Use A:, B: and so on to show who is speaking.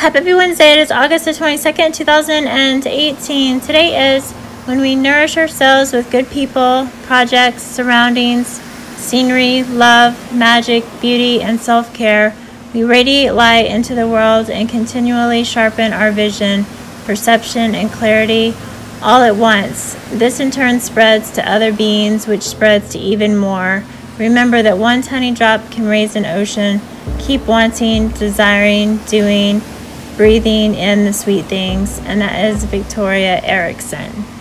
A: Happy Wednesday. It is August the 22nd, 2018. Today is when we nourish ourselves with good people, projects, surroundings, scenery, love, magic, beauty, and self-care. We radiate light into the world and continually sharpen our vision, perception, and clarity all at once. This in turn spreads to other beings, which spreads to even more. Remember that one tiny drop can raise an ocean. Keep wanting, desiring, doing, breathing in the sweet things. And that is Victoria Erickson.